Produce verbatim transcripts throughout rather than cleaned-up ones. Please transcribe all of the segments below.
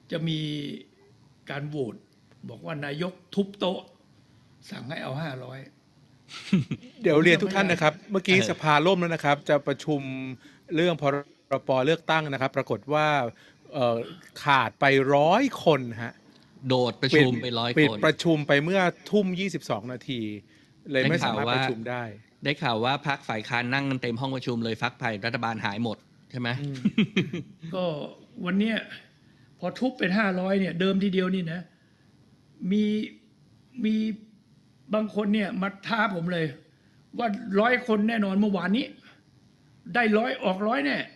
จะมีการโหวตบอกว่านายกทุบโต๊ะสั่งให้เอาห้าร้อยเดี๋ยวเรียนทุกท่านนะครับเมื่อกี้เออสภาล่มแล้วนะครับจะประชุมเรื่องพรปเลือกตั้งนะครับปรากฏว่าเอ่อขาดไปร้อยคนฮะโดดประปิชุดมไปร้อยปิคดนประชุมไปเมื่อทุ่มยี่สิบสองนาทีเลยได้ไม่สาข่าวมารถว่าประชุมได้ได้ข่าวว่าพักฝ่ายค้านนั่งกันเต็มห้องประชุมเลยฟักภัยรัฐบาลหายหมดใช่ไหมก็วันเนี้ยพอทุบเป็นห้าร้อยเนี่ยเดิมทีเดียวนี่นะมีมีบางคนเนี่ยมาท้าผมเลย ว่าร้อยคนแน่นอนเมื่อวานนี้ ได้ร้อยออกร้อยแน่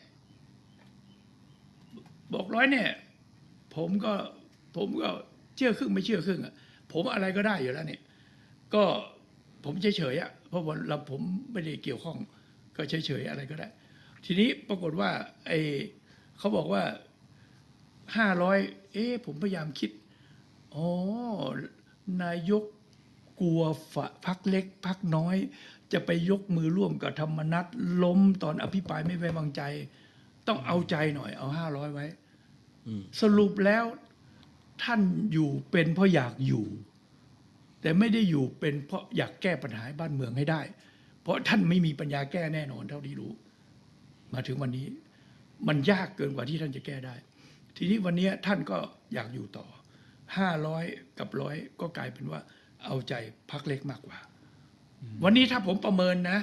บอกร้อยแน่ผมก็ผมก็เชื่อครึ่งไม่เชื่อครึ่งอ่ะผมอะไรก็ได้อยู่แล้วเนี่ย ก็ผมเฉยๆอ่ะเพราะว่าเราผมไม่ได้เกี่ยวข้อง ก็เฉยๆอะไรก็ได้ ทีนี้ปรากฏว่าไอเขาบอกว่าห้าร้อยเอ๊ะผมพยายามคิดอ๋อนายกกลัวฝะพักเล็กพักน้อย จะไปยกมือร่วมกับธรรมนัตล้มตอนอภิปรายไม่ไว้วางใจ ต้องเอาใจหน่อยเอาห้าร้อยไว้อืมสรุปแล้วท่านอยู่เป็นเพราะอยากอยู่ แต่ไม่ได้อยู่เป็นเพราะอยากแก้ปัญหาให้บ้านเมืองให้ได้ เพราะท่านไม่มีปัญญาแก้แน่นอนเท่าที่รู้ มาถึงวันนี้ มันยากเกินกว่าที่ท่านจะแก้ได้ ทีนี้วันนี้ท่านก็อยากอยู่ต่อห้าร้อยกับร้อยก็กลายเป็นว่าเอาใจพักเล็กมากกว่า วันนี้ถ้าผมประเมินนะ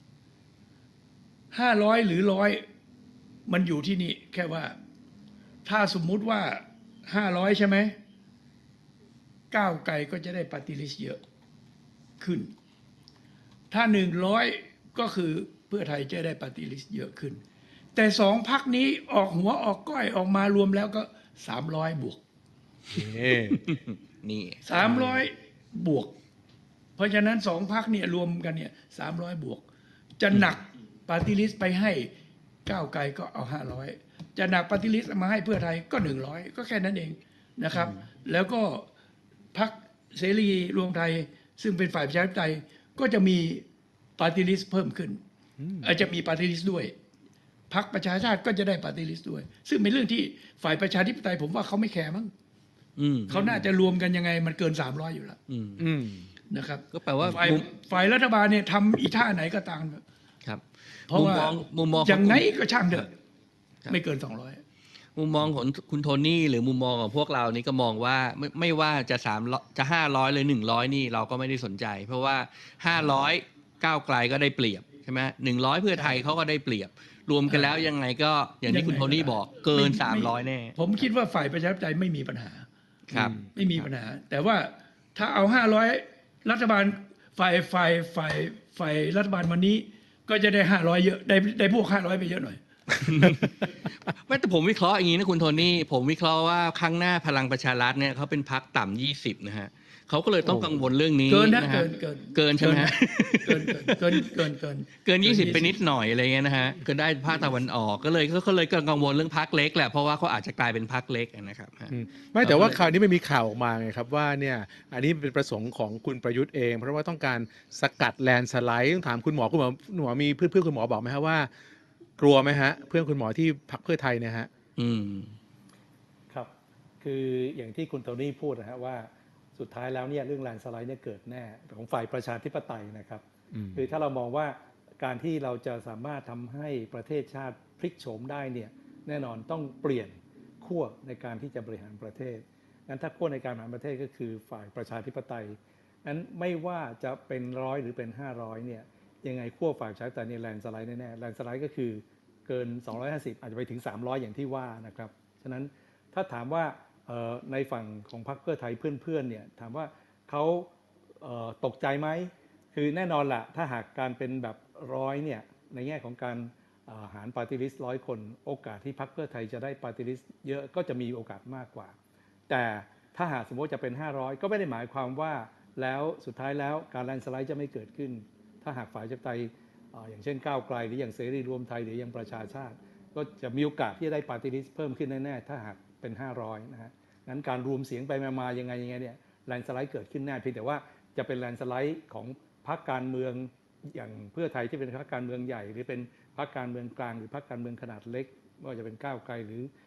ห้าร้อยหรือร้อยมันอยู่ที่นี่แค่ว่า ถ้าสมมุติว่าห้าร้อยใช่ไหมก้าวไกลก็จะได้ปฏิริษีเยอะขึ้น ถ้าหนึ่งร้อยก็คือเพื่อไทยจะได้ปฏิริษีเยอะขึ้น แต่สองพักนี้ออกหัวออกก้อยออกมารวมแล้วก็สามร้อยบวกนี่นี่สามร้อยบวก เพราะฉะนั้นสองพักเนี่ยรวมกันเนี่ยสามร้อยบวก จะหนักปฏิริษีไปให้ก้าวไกลก็เอาห้าร้อยจะหนักปฏิริษีมาให้เพื่อไทยก็หนึ่งร้อยก็แค่นั้นเองนะครับ แล้วก็พรรคเสรีรวมไทยซึ่งเป็นฝ่ายประชาธิปไตยก็จะมีปฏิริษีเพิ่มขึ้นอาจจะมีปฏิริษีด้วยพรรคประชาชาติก็จะได้ปฏิริษีด้วย ซึ่งเป็นเรื่องที่ฝ่ายประชาธิปไตยผมว่าเขาไม่แคร์มั้งอืมเขาน่าจะรวมกันยังไงมันเกินสามร้อยอยู่แล้วอืมอืมนะครับก็แปลว่าฝ่ายมุมฝ่ายรัฐบาลเนี่ยทำอีท่าไหนก็ตามครับเพราะมุมว่ามองมุมมองของยังไงก็ช่างเถอะครับไม่เกินสองร้อยมุมมองของคุณโทนี่หรือมุมมองของพวกเรานี่ก็มองว่าไม่ไม่ว่าจะสามจะห้าร้อยหรือหนึ่งร้อยนี่เราก็ไม่ได้สนใจ เพราะว่าห้าร้อยก้าวไกลก็ได้เปรียบใช่ไหมหนึ่งร้อยเพื่อไทยเขาก็ได้เปรียบ รวมกันแล้วยังไงก็อย่างที่คุณโทนี่บอกเกินสามร้อยแน่ผมคิดว่าฝ่ายประชาธิปไตยไม่มีปัญหาครับไม่มีปัญหา แต่ว่าถ้าเอาห้าร้อยรัฐบาลฝ่ายฝ่ายฝ่ายฝ่ายรัฐบาลวันนี้ ก็จะได้ห้าร้อยเยอะได้ได้พวกห้าร้อยไปเยอะหน่อยไม่แต่ผมวิเคราะห์อย่างนี้นะคุณโทนี่ผมวิเคราะห์ว่าครั้งหน้าพลังประชารัฐเนี่ยเขาเป็นพรรคต่ำยี่สิบนะฮะเขาก็เลยต้องกังวลเรื่องนี้เกินนะนะเกิฮะนเกินเกินใช่ไหมฮะเกินเกินเกินเกินเกินยี่สิบไปนิดหน่อยอะไรเงี้ยนะฮะก็ได้ภาคตะวันออกก็เลยก็เลยกังวลเรื่องพรรคเล็กแหละเพราะว่าเขาอาจจะกลายเป็นพรรคเล็กนะครับฮะอืมไม่แต่ว่าคราวนี้ไม่มีข่าวออกมาไงครับว่าเนี่ยอันนี้เป็นประสงค์ของคุณประยุทธ์เอง เพราะว่าต้องการสกัดแลนด์สไลด์ต้องถามคุณหมอคุณหมอคุณหมอมีเพื่อนเพื่อนคุณหมอบอกไหมฮะว่ากลัวไหมฮะเพื่อนคุณหมอที่พรรคเพื่อไทยเนี่ยฮะอืมครับ คืออย่างที่คุณโทนี่พูดนะฮะว่าสุดท้ายแล้วเนี่ยเรื่องแลนด์สไลด์เนี่ยเกิดแน่ของฝ่ายประชาธิปไตยนะครับอืมคือถ้าเรามองว่าการที่เราจะสามารถทำให้ประเทศชาติพลิกโฉมได้เนี่ยแน่นอนต้องเปลี่ยนขั้วในการที่จะบริหารประเทศงั้นถ้าขั้วในการบริหารประเทศก็คือฝ่ายประชาธิปไตยนั้นไม่ว่าจะเป็นร้อยหรือเป็นห้าร้อยเนี่ยยังไงขั้วฝ่ายประชาธิปไตยเนี่ยแลนด์สไลด์แน่ๆแลนด์สไลด์ก็คือเกินสองร้อยห้าสิบอาจจะไปถึงสามร้อยอย่างที่ว่านะครับฉะนั้นถ้าถามว่าในฝั่งของพรรคเพื่อไทยเพื่อนๆเนี่ยถามว่าเขาตกใจไหมคือแน่นอนละถ้าหากการเป็นแบบร้อยเนี่ยในแง่ของการหารปาร์ตี้ลิสต์ร้อยคนโอกาสที่พรรคเพื่อไทยจะได้ปาร์ตี้ลิสต์เยอะก็จะมีโอกาสมากกว่าแต่ถ้าหากสมมติจะเป็นห้าร้อยก็ไม่ได้หมายความว่าแล้วสุดท้ายแล้วการแลนด์สไลด์จะไม่เกิดขึ้นถ้าหากฝ่ายประชาธิปไตยอย่างเช่นก้าวไกลหรืออย่างเสรีรวมไทยหรืออย่างประชาชาติก็จะมีโอกาสที่จะได้ปาร์ตี้ลิสต์เพิ่มขึ้นแน่ๆถ้าหากเป็นห้าร้อยนะฮะงั้นการรวมเสียงไปมายังไงยังไงเนี่ยแลนด์สไลด์เกิดขึ้นแน่เพียงแต่ว่าจะเป็นแลนด์สไลด์ของพรรคการเมืองอย่างเพื่อไทยที่เป็นพรรคการเมืองใหญ่หรือเป็นพรรคการเมืองกลางหรือพรรคการเมืองขนาดเล็กไม่ว่าจะเป็นก้าวไกลหรือ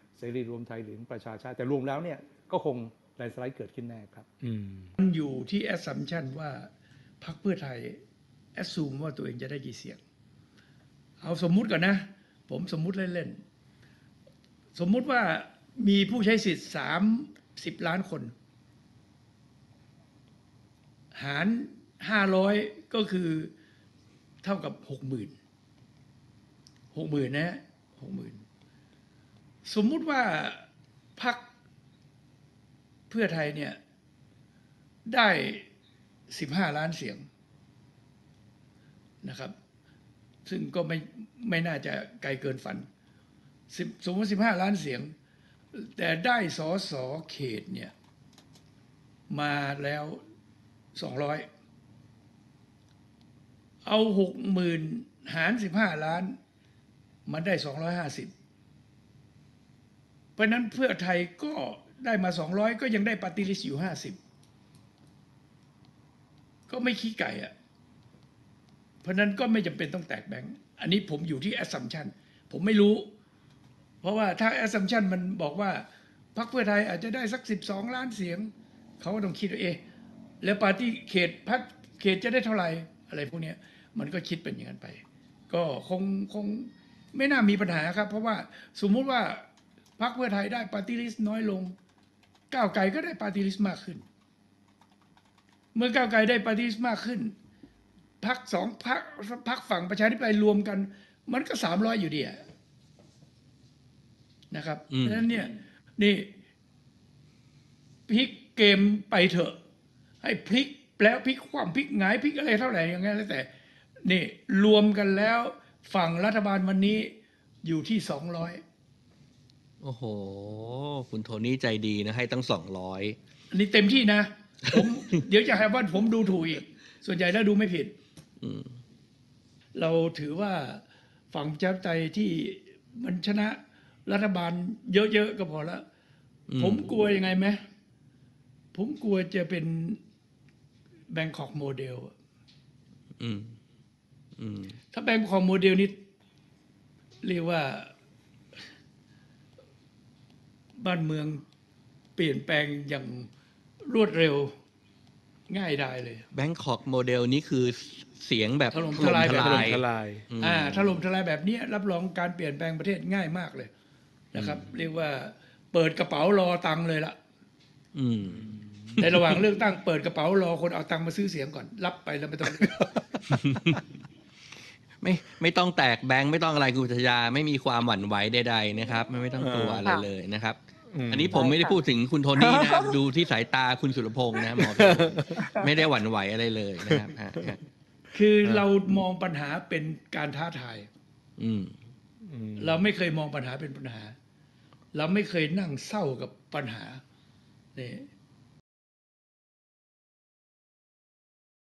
เสรีรวมไทยหรือประชาชาติแต่รวมแล้วเนี่ยก็คงแลนด์สไลด์เกิดขึ้นแน่ครับอืมมันอยู่ที่ assumption ว่าพรรคเพื่อไทย assume ว่าตัวเองจะได้กี่เสียง เอาสมมุติก่อนนะ ผมสมมุติเล่นๆ สมมุติว่ามีผู้ใช้สิทธิ์สามสิบล้านคน หารห้าร้อยก็คือเท่ากับหกหมื่นหกหมื่นนะหกหมื่นสมมุติว่าพรรคเพื่อไทยเนี่ยได้สิบห้าล้านเสียงนะครับซึ่งก็ไม่ไม่น่าจะไกลเกินฝันสมมติสิบห้าล้านเสียงแต่ได้สสเขตเนี่ยมาแล้วสองร้อยเอาหกหมื่นหารสิบห้าล้านมันได้สองร้อยห้าสิบเพราะนั้นเพื่อไทยก็ได้มาสองร้อยก็ยังได้ปาร์ตี้ลิสต์อยู่ห้าสิบก็ไม่ขี้ไก่อะเพราะนั้นก็ไม่จำเป็นต้องแตกแบงค์อันนี้ผมอยู่ที่ assumption ผมไม่รู้เพราะว่าถ้า assumption มันบอกว่าพรรคเพื่อไทยอาจจะได้สักสิบสองล้านเสียงเขาก็ต้องคิดว่าเอ๊ะแล้วปาร์ตี้เขตพรรคเขตจะได้เท่าไหร่อะไรพวกนี้มันก็คิดเป็นอย่างนั้นไปก็คงคงไม่น่ามีปัญหาครับเพราะว่าสมมุติว่าพรรคเพื่อไทยได้ปาร์ตี้ลิสต์น้อยลงก้าวไกลก็ได้ปาร์ตี้ลิสต์มากขึ้นเมื่อก้าวไกลได้ปาร์ตี้ลิสต์มากขึ้นพรรคสองพรรคพรรคฝั่งประชาธิปไตยรวมกันมันก็สามร้อยอยู่ดีนะครับเพราะฉะนั้นเนี่ยนี่พลิกเกมไปเถอะให้พลิกแล้วพลิกความพลิกหงายพลิกอะไรเท่าไหร่อย่างเงี้ยแล้วแต่นี่รวมกันแล้วฝั่งรัฐบาลวันนี้อยู่ที่สองร้อยโอ้โหคุณโทนี่ใจดีนะให้ตั้งสองร้อยอันนี้เต็มที่นะผม เดี๋ยวจะหาว่าผมดูถูกอีกส่วนใหญ่แล้วดูไม่ผิดเราถือว่าฝั่งประชาธิปไตยที่มันชนะรัฐบาลเยอะๆก็พอแล้วผมกลัวยังไงไหมผมกลัวจะเป็นแบงคอกโมเดลถ้าแบงคอกโมเดลนี้เรียกว่าบ้านเมืองเปลี่ยนแปลงอย่างรวดเร็วง่ายได้เลยแบงคอกโมเดลนี้คือเสียงแบบถล่มทลายถถล่ล่มมททลายลายอ่าถล่มทลายแบบนี้รับรองการเปลี่ยนแปลงประเทศง่ายมากเลยนะครับ เรียกว่าเปิดกระเป๋ารอตังค์เลยล่ะในระหว่างเลือกตั้งเปิดกระเป๋ารอคนเอาตังค์มาซื้อเสียงก่อนรับไปแล้วไม่ต้องไม่ไม่ต้องแตกแบงค์ไม่ต้องอะไรคุณปัทยาไม่มีความหวั่นไหวใดๆนะครับไม่ไม่ต้องกลัวอะไรเลยนะครับ อันนี้ผมไม่ได้พูดถึงคุณโทนี่นะ ดูที่สายตาคุณสุรพงษ์นะหมอไม่ได้หวั่นไหวอะไรเลยนะครับคือเรามองปัญหาเป็นการท้าทายเราไม่เคยมองปัญหาเป็นปัญหา เราไม่เคยนั่งเศร้ากับปัญหาเนี่ย